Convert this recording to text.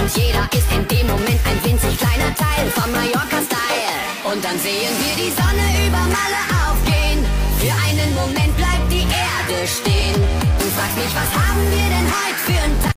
und jeder ist in dem Moment ein winzig kleiner Teil vom Mallorca-Style. Und dann sehen wir die Sonne über Malle aufgehen. Für einen Moment bleibt die Erde stehen. Du fragst mich, was haben wir denn heute für ein Tag?